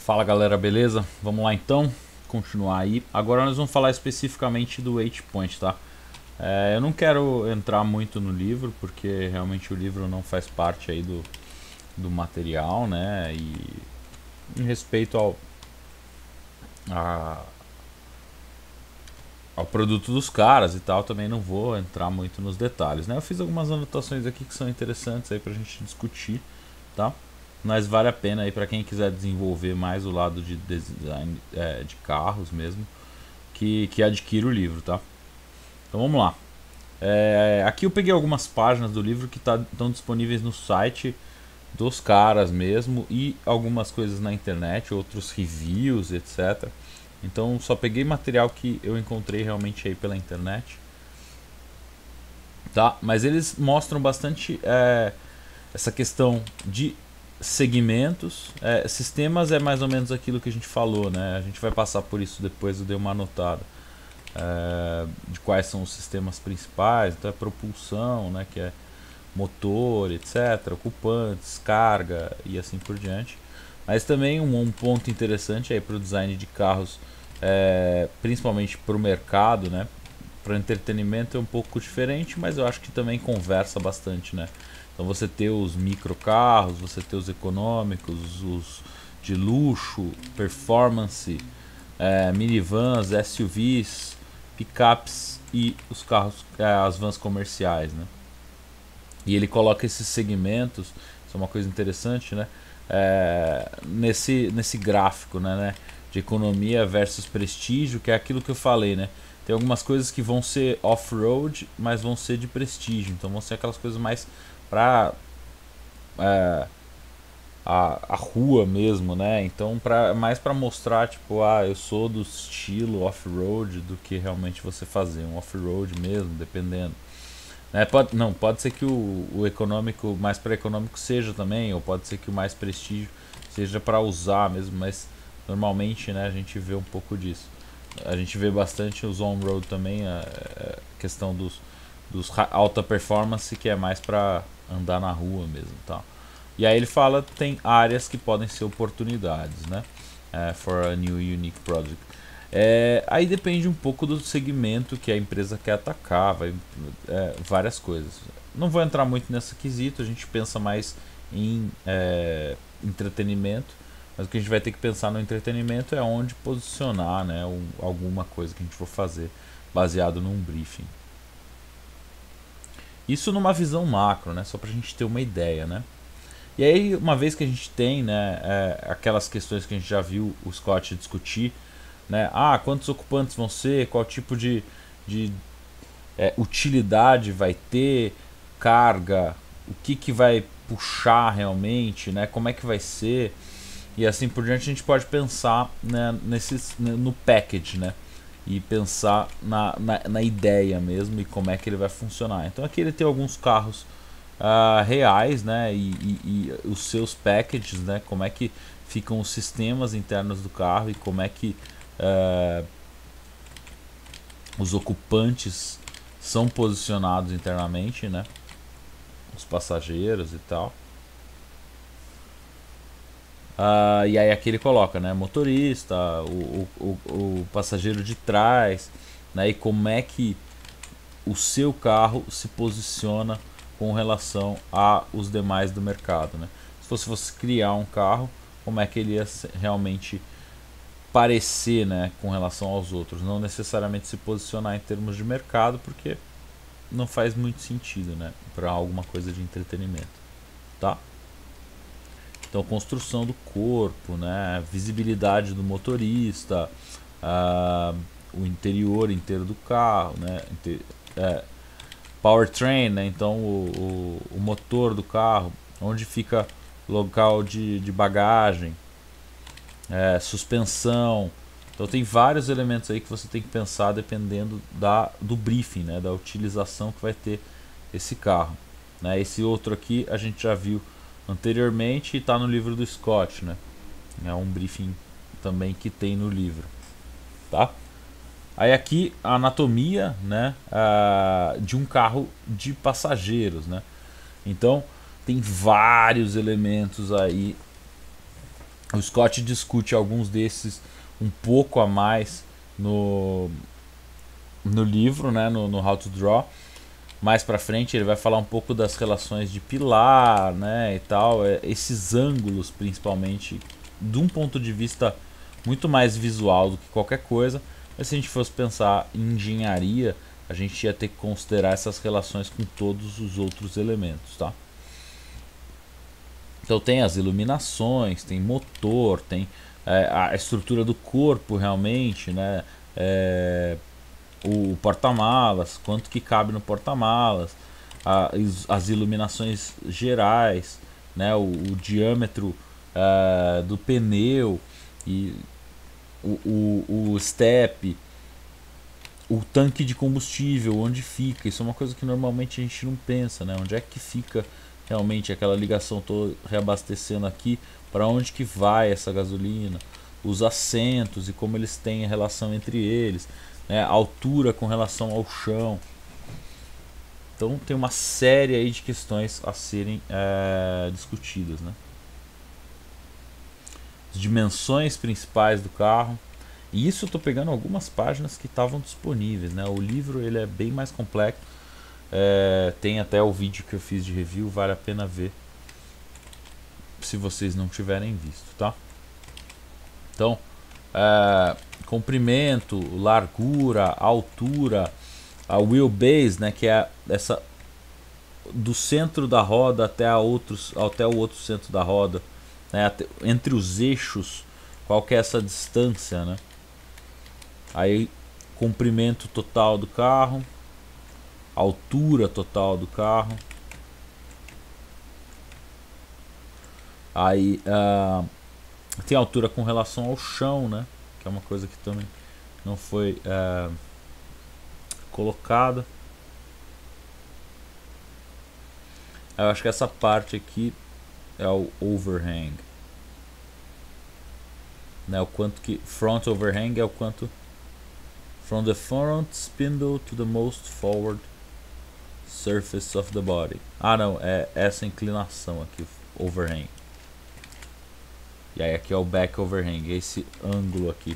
Fala galera, beleza? Vamos lá então, continuar aí. Agora nós vamos falar especificamente do 8 Point, tá? Eu não quero entrar muito no livro, porque realmente o livro não faz parte aí do material, né? E em respeito a- ao produto dos caras e tal, também não vou entrar muito nos detalhes, né? Eu fiz algumas anotações aqui que são interessantes aí pra gente discutir, tá? Mas vale a pena aí para quem quiser desenvolver mais o lado de design de carros mesmo, que adquira o livro, tá? Então vamos lá. Aqui eu peguei algumas páginas do livro que estão disponíveis no site dos caras mesmo e algumas coisas na internet, outros reviews, etc. Então só peguei material que eu encontrei realmente aí pela internet, tá? Mas eles mostram bastante essa questão de segmentos. Sistemas é mais ou menos aquilo que a gente falou, né? A gente vai passar por isso depois, eu dei uma anotada. De quais são os sistemas principais, então é propulsão, né, que é motor, etc, ocupantes, carga e assim por diante. Mas também um ponto interessante aí para o design de carros, principalmente para o mercado, né, para entretenimento é um pouco diferente, mas eu acho que também conversa bastante, né. Então você ter os micro carros, você ter os econômicos, os de luxo, performance, minivans, SUVs, picapes e os carros, as vans comerciais, né? E ele coloca esses segmentos, isso é uma coisa interessante, né? Nesse gráfico, né? De economia versus prestígio, que é aquilo que eu falei, né? Tem algumas coisas que vão ser off-road, mas vão ser de prestígio, então vão ser aquelas coisas mais para a rua mesmo, né? Então, mais para mostrar, tipo, eu sou do estilo off-road do que realmente você fazer um off-road mesmo, dependendo. Pode ser que o econômico, mais para econômico seja também, ou pode ser que o mais prestígio seja para usar mesmo, mas normalmente, né, a gente vê um pouco disso. A gente vê bastante os on-road também, a questão dos alta performance, que é mais para andar na rua mesmo, tal. E aí ele fala que tem áreas que podem ser oportunidades, né? For a new unique product. Aí depende um pouco do segmento que a empresa quer atacar, várias coisas. Não vou entrar muito nesse quesito, a gente pensa mais em entretenimento, mas o que a gente vai ter que pensar no entretenimento é onde posicionar, né, alguma coisa que a gente for fazer baseado num briefing. Isso numa visão macro, né, só para a gente ter uma ideia, né. E aí, uma vez que a gente tem, né, aquelas questões que a gente já viu o Scott discutir, né, quantos ocupantes vão ser, qual tipo de utilidade vai ter, carga, o que vai puxar realmente, né, como é que vai ser, e assim por diante a gente pode pensar, né, no package, né, e pensar na ideia mesmo e como é que ele vai funcionar. Então aqui ele tem alguns carros reais, né, e os seus packages, né, como é que ficam os sistemas internos do carro e como é que os ocupantes são posicionados internamente, né, os passageiros e tal. E aí aqui ele coloca, né, motorista, o passageiro de trás, né, e como é que o seu carro se posiciona com relação aos demais do mercado, né? Se fosse criar um carro, como é que ele ia realmente parecer, né, com relação aos outros, não necessariamente se posicionar em termos de mercado, porque não faz muito sentido, né, para alguma coisa de entretenimento, tá? Então, construção do corpo, né, visibilidade do motorista, o interior inteiro do carro, né, powertrain, né, então o motor do carro, onde fica local de bagagem, suspensão. Então tem vários elementos aí que você tem que pensar dependendo do briefing, né, da utilização que vai ter esse carro, né. Esse outro aqui a gente já viu anteriormente e está no livro do Scott, né. É um briefing também que tem no livro, tá? Aí aqui a anatomia, né, de um carro de passageiros, né. Então tem vários elementos aí O Scott discute alguns desses um pouco a mais no, no livro, né, no How to Draw. Mais pra frente ele vai falar um pouco das relações de pilar, né, e tal, esses ângulos principalmente, de um ponto de vista muito mais visual do que qualquer coisa. Mas se a gente fosse pensar em engenharia, a gente ia ter que considerar essas relações com todos os outros elementos, tá? Então tem as iluminações, tem motor, tem a estrutura do corpo realmente, né? É, o porta-malas, quanto que cabe no porta-malas, as iluminações gerais, né? O diâmetro do pneu e o step, o tanque de combustível, onde fica. Isso é uma coisa que normalmente a gente não pensa, né? Onde é que fica realmente aquela ligação? Tô reabastecendo aqui, para onde que vai essa gasolina? Os assentos e como eles têm a relação entre eles, né? A altura com relação ao chão. Então tem uma série aí de questões a serem discutidas, né? As dimensões principais do carro. E isso eu estou pegando algumas páginas que estavam disponíveis, né? O livro ele é bem mais complexo. Tem até o vídeo que eu fiz de review, vale a pena ver se vocês não tiverem visto, tá? Então, comprimento, largura, altura, a wheelbase, né, que é essa do centro da roda até o outro centro da roda, né, entre os eixos, qual que é essa distância, né? Aí comprimento total do carro, altura total do carro. Aí tem altura com relação ao chão, né? Que é uma coisa que também não foi colocada. Eu acho que essa parte aqui é o overhang, né? O quanto que front overhang é o quanto from the front spindle to the most forward surface of the body. Ah, não, é essa inclinação aqui, overhang. E aí aqui é o back overhang, esse ângulo aqui.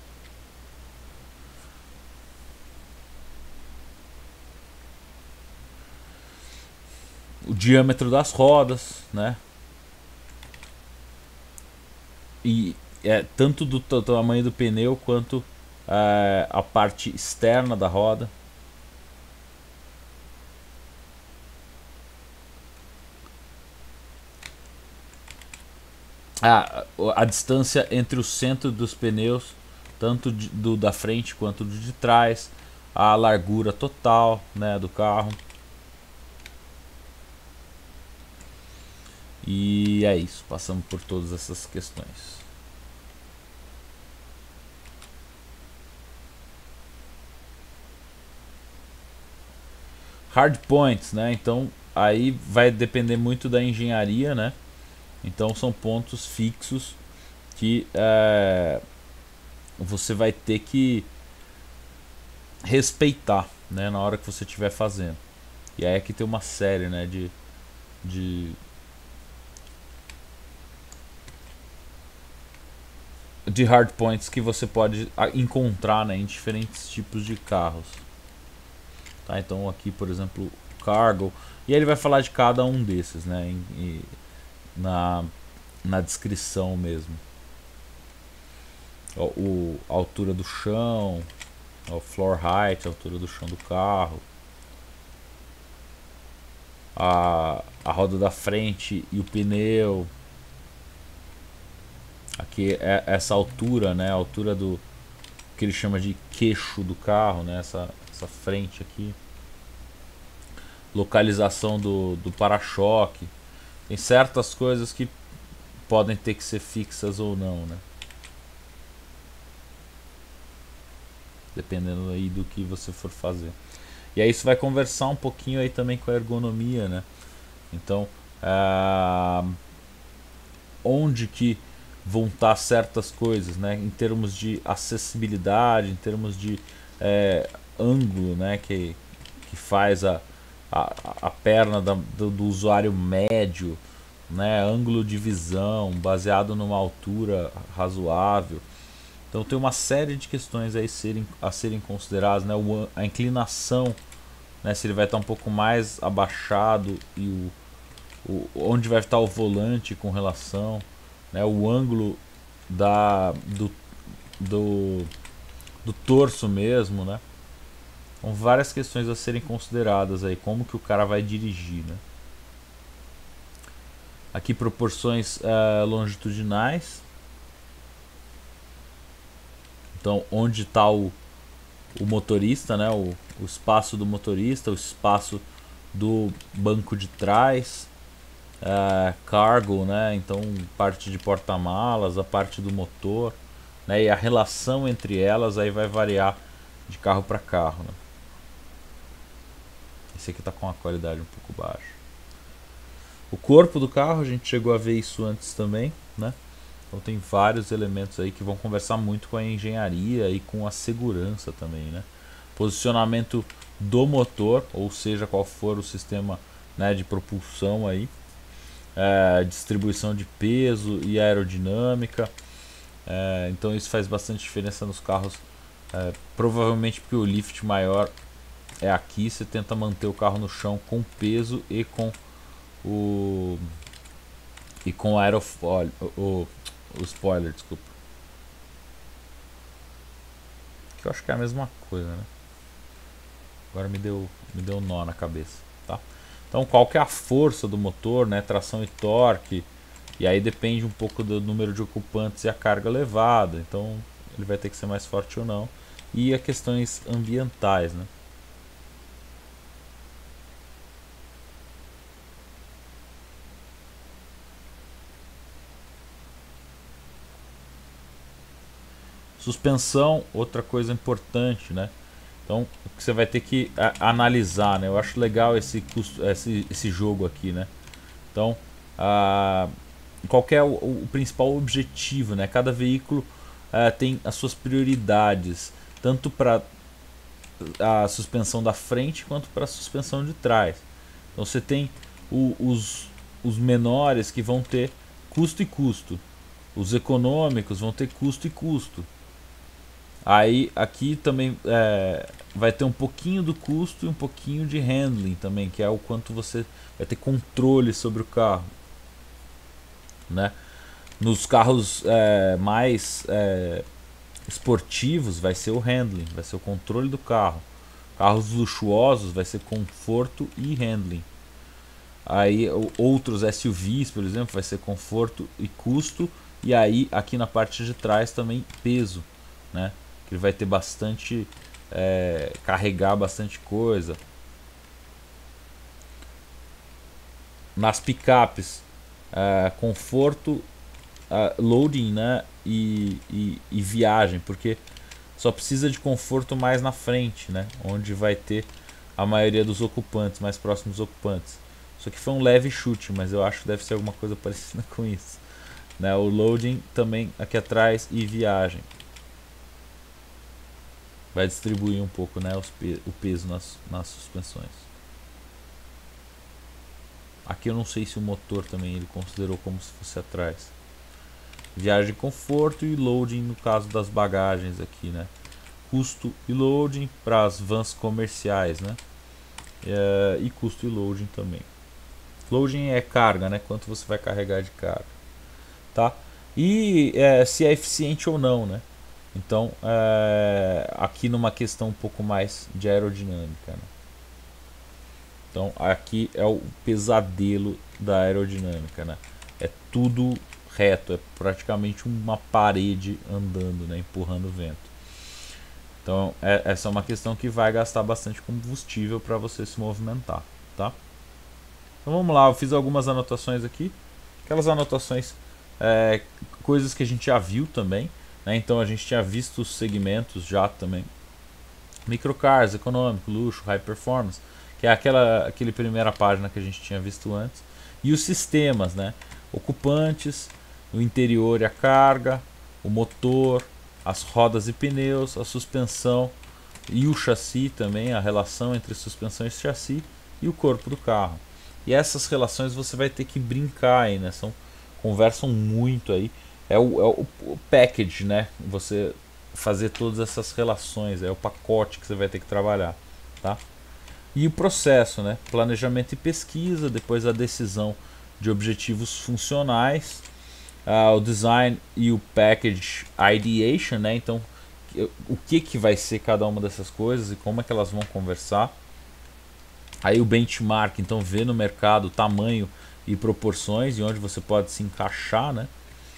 O diâmetro das rodas, né? E tanto do tamanho do pneu quanto a parte externa da roda. A distância entre o centro dos pneus, tanto do da frente quanto do de trás, a largura total, né, do carro. E é isso, passamos por todas essas questões. Hard points, né? Então aí vai depender muito da engenharia, né? Então são pontos fixos que você vai ter que respeitar, né, na hora que você estiver fazendo. E aí aqui tem uma série, né, de hard points que você pode encontrar, né, em diferentes tipos de carros. Tá? Então aqui, por exemplo, cargo, e aí ele vai falar de cada um desses, né, na descrição mesmo. A altura do chão, o floor height, a altura do chão do carro, a roda da frente e o pneu. Aqui é essa altura, né, a altura do que ele chama de queixo do carro, né, essa frente aqui. Localização do para-choque. Tem certas coisas que podem ter que ser fixas ou não, né? Dependendo aí do que você for fazer. E aí isso vai conversar um pouquinho aí também com a ergonomia, né? Então, onde que vão estar certas coisas, né? Em termos de acessibilidade, em termos de ângulo, né? Que faz a perna do usuário médio né, ângulo de visão, baseado numa altura razoável. Então tem uma série de questões aí a serem consideradas, né, a inclinação, né, se ele vai estar um pouco mais abaixado e onde vai estar o volante com relação, né, o ângulo do, do, do torso mesmo, né. São várias questões a serem consideradas aí, como que o cara vai dirigir, né. Aqui proporções longitudinais. Então onde está o motorista, né, o espaço do motorista, o espaço do banco de trás, cargo, né, então parte de porta-malas, a parte do motor, né, e a relação entre elas aí vai variar de carro para carro, né. Esse aqui está com a qualidade um pouco baixa. O corpo do carro, a gente chegou a ver isso antes também, né? Então tem vários elementos aí que vão conversar muito com a engenharia e com a segurança também, né? Posicionamento do motor, ou seja, qual for o sistema, né, de propulsão aí, distribuição de peso e aerodinâmica. Então isso faz bastante diferença nos carros, provavelmente porque o lift maior é aqui, você tenta manter o carro no chão com peso e com o aerofólio, o spoiler, desculpa. Que eu acho que é a mesma coisa, né? Agora me deu um nó na cabeça, tá? Então qual que é a força do motor, né? Tração e torque. E aí depende um pouco do número de ocupantes e a carga levada. Então ele vai ter que ser mais forte ou não. E as questões ambientais, né? Suspensão, outra coisa importante, né? Então, o que você vai ter que analisar, né? Eu acho legal esse jogo aqui, né? Então, qual que é o principal objetivo, né? Cada veículo tem as suas prioridades, tanto para a suspensão da frente quanto para a suspensão de trás. Então, você tem os menores que vão ter custo e custo. Os econômicos vão ter custo e custo. Aí aqui também vai ter um pouquinho do custo e um pouquinho de handling também, que é o quanto você vai ter controle sobre o carro, né? Nos carros mais esportivos vai ser o handling, vai ser o controle do carro. Carros luxuosos vai ser conforto e handling. Aí outros SUVs, por exemplo, vai ser conforto e custo. E aí aqui na parte de trás também peso, né? Que ele vai ter bastante, carregar bastante coisa. Nas picapes, conforto, loading, né, e viagem, porque só precisa de conforto mais na frente, né, onde vai ter a maioria dos ocupantes, mais próximos dos ocupantes. Isso aqui foi um leve chute, mas eu acho que deve ser alguma coisa parecida com isso, né, o loading também aqui atrás e viagem. Vai distribuir um pouco, né, o peso nas suspensões. Aqui eu não sei se o motor também ele considerou como se fosse atrás. Viagem, conforto e loading no caso das bagagens aqui, né? Custo e loading para as vans comerciais, né? E custo e loading também. Loading é carga, né? Quanto você vai carregar de carga, tá? E se é eficiente ou não, né? Então, aqui numa questão um pouco mais de aerodinâmica, né? Então, aqui é o pesadelo da aerodinâmica, né? É tudo reto, é praticamente uma parede andando, né? Empurrando o vento. Então, essa é uma questão que vai gastar bastante combustível para você se movimentar, tá? Então, vamos lá, eu fiz algumas anotações aqui. Aquelas anotações, coisas que a gente já viu também, né? Então a gente tinha visto os segmentos já também. Microcars, econômico, luxo, high performance, que é aquele primeira página que a gente tinha visto antes. E os sistemas, né? Ocupantes, o interior e a carga, o motor, as rodas e pneus, a suspensão e o chassi também, a relação entre suspensão e chassi e o corpo do carro. e essas relações você vai ter que brincar aí, né? Conversam muito aí. O package, né? Você fazer todas essas relações, é o pacote que você vai ter que trabalhar, tá? E o processo, né? Planejamento e pesquisa, depois a decisão de objetivos funcionais, o design e o package ideation, né? Então, o que vai ser cada uma dessas coisas e como é que elas vão conversar. Aí o benchmark, então ver no mercado tamanho e proporções e onde você pode se encaixar, né?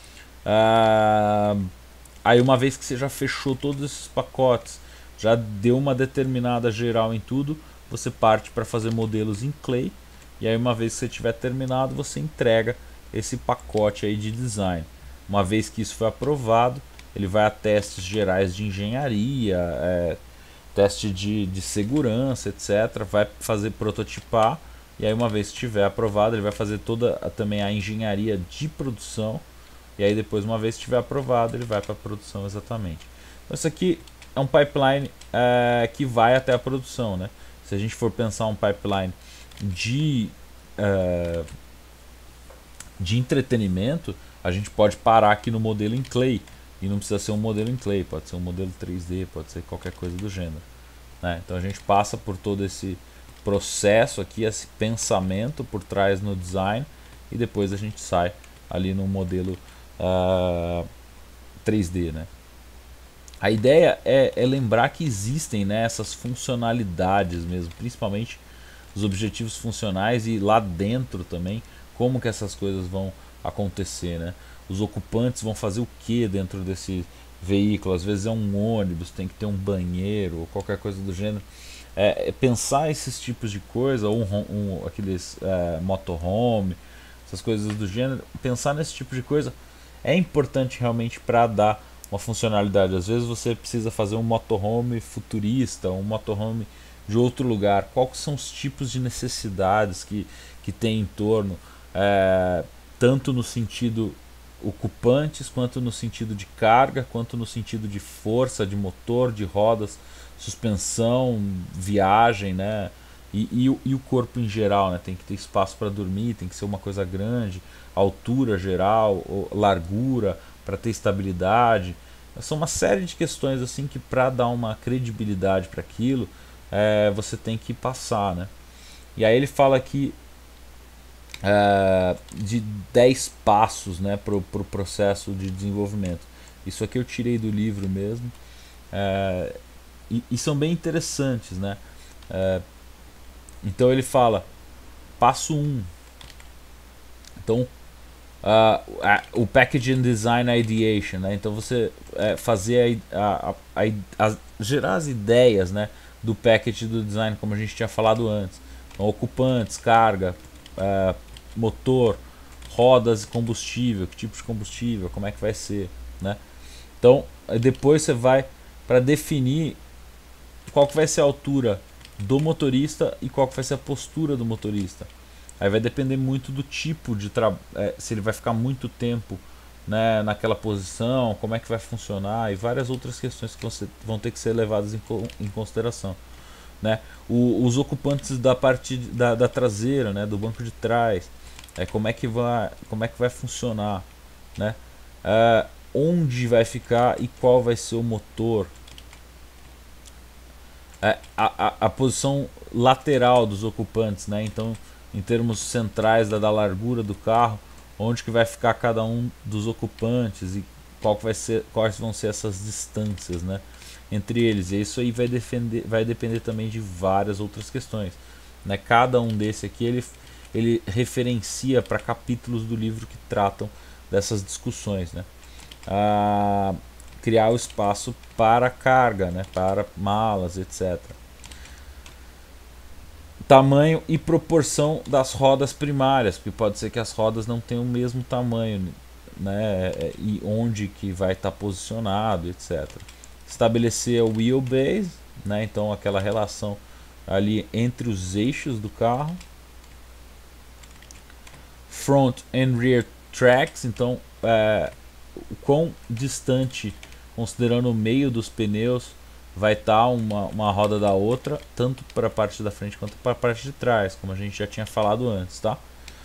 Aí uma vez que você já fechou todos esses pacotes, já deu uma determinada geral em tudo, você parte para fazer modelos em Clay. E aí uma vez que você tiver terminado, você entrega esse pacote aí de design. Uma vez que isso foi aprovado, ele vai a testes gerais de engenharia, teste de segurança, etc. Vai fazer prototipar. E aí uma vez que estiver aprovado, ele vai fazer toda também a engenharia de produção. E aí depois, uma vez que estiver aprovado, ele vai para a produção exatamente. Então isso aqui é um pipeline que vai até a produção, né? Se a gente for pensar um pipeline de entretenimento, a gente pode parar aqui no modelo em Clay. E não precisa ser um modelo em Clay, pode ser um modelo 3D, pode ser qualquer coisa do gênero, né? Então a gente passa por todo esse processo aqui, esse pensamento por trás no design, e depois a gente sai ali no modelo 3D, né? A ideia é lembrar que existem, né, essas funcionalidades mesmo, principalmente os objetivos funcionais, e lá dentro também como que essas coisas vão acontecer, né? Os ocupantes vão fazer o que dentro desse veículo? Às vezes é um ônibus, tem que ter um banheiro ou qualquer coisa do gênero. Pensar esses tipos de coisa, ou aqueles motorhome, essas coisas do gênero, pensar nesse tipo de coisa é importante realmente para dar uma funcionalidade. Às vezes você precisa fazer um motorhome futurista, um motorhome de outro lugar. Quais são os tipos de necessidades que tem em torno, tanto no sentido ocupantes, quanto no sentido de carga, quanto no sentido de força, de motor, de rodas, suspensão, viagem, né? E o corpo em geral, né? Tem que ter espaço para dormir, tem que ser uma coisa grande, altura geral, largura, para ter estabilidade. São uma série de questões assim que, para dar uma credibilidade para aquilo, você tem que passar, né? E aí ele fala aqui de 10 passos, né, para o processo de desenvolvimento. Isso aqui eu tirei do livro mesmo, e são bem interessantes, né? Então ele fala, passo 1. Então, o Packaging Design Ideation, né? Então você fazer gerar as ideias, né, do package do design, como a gente tinha falado antes. Então, ocupantes, carga, motor, rodas e combustível, que tipo de combustível, como é que vai ser, né? Então depois você vai para definir qual que vai ser a altura do motorista e qual que vai ser a postura do motorista. Aí vai depender muito do tipo de se ele vai ficar muito tempo, né, naquela posição, como é que vai funcionar, e várias outras questões que vão ter que ser levadas em consideração, né? Os ocupantes da parte da traseira, né, do banco de trás, como é que vai funcionar, né? Onde vai ficar e qual vai ser o motor, a posição lateral dos ocupantes, né? Então, em termos centrais da largura do carro, onde que vai ficar cada um dos ocupantes e quais vão ser essas distâncias, né, entre eles. E isso aí vai depender também de várias outras questões, né? Cada um desse aqui ele referencia para capítulos do livro que tratam dessas discussões, né? Criar o espaço para carga, né, para malas, etc. Tamanho e proporção das rodas primárias, porque pode ser que as rodas não tenham o mesmo tamanho, né, e onde que vai estar posicionado, etc. Estabelecer o wheelbase, né, então aquela relação ali entre os eixos do carro. Front and rear tracks, então o quão distante, considerando o meio dos pneus, vai estar uma roda da outra, tanto para a parte da frente quanto para a parte de trás, como a gente já tinha falado antes, tá?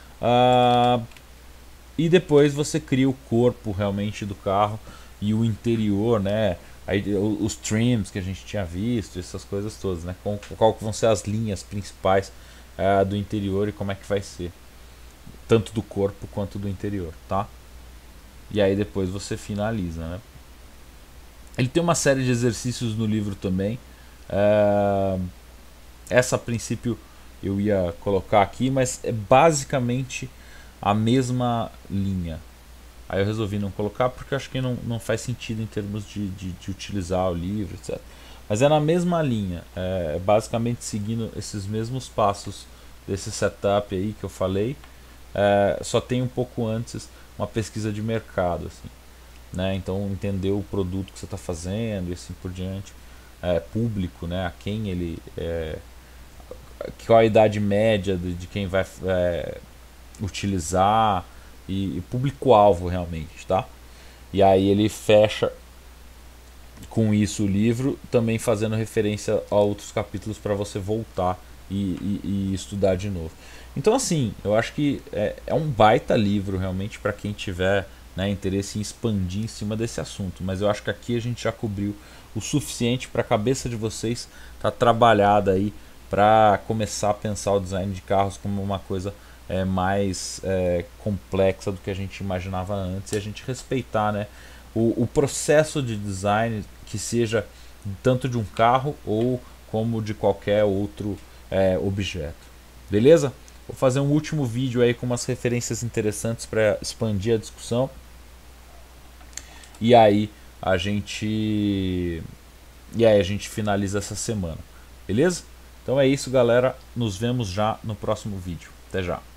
E depois você cria o corpo realmente do carro e o interior, né? Aí, os trims que a gente tinha visto, essas coisas todas, né? Qual que vão ser as linhas principais do interior e como é que vai ser, tanto do corpo quanto do interior, tá? E aí depois você finaliza, né? Ele tem uma série de exercícios no livro também. Essa a princípio eu ia colocar aqui, mas é basicamente a mesma linha. Aí eu resolvi não colocar porque eu acho que não faz sentido em termos de utilizar o livro, etc. Mas é na mesma linha, basicamente seguindo esses mesmos passos desse setup aí que eu falei, só tem um pouco antes uma pesquisa de mercado, assim, né? Então entender o produto que você está fazendo e assim por diante, público, né? A quem ele, qual a idade média de quem vai utilizar e público-alvo realmente, tá? E aí ele fecha com isso o livro, também fazendo referência a outros capítulos para você voltar e estudar de novo. Então assim, eu acho que é um baita livro realmente para quem tiver, né, interesse em expandir em cima desse assunto, mas eu acho que aqui a gente já cobriu o suficiente para a cabeça de vocês estar trabalhada aí para começar a pensar o design de carros como uma coisa mais complexa do que a gente imaginava antes, e a gente respeitar, né, o processo de design, que seja tanto de um carro ou como de qualquer outro objeto. Beleza? Vou fazer um último vídeo aí com umas referências interessantes para expandir a discussão. E aí a gente finaliza essa semana. Beleza? Então é isso, galera. Nos vemos já no próximo vídeo. Até já.